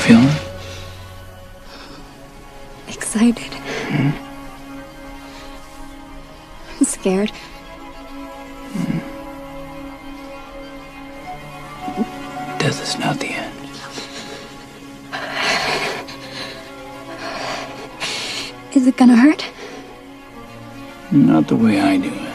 feeling? Excited. Scared. Death is not the end. Is it gonna hurt? Not the way I do it.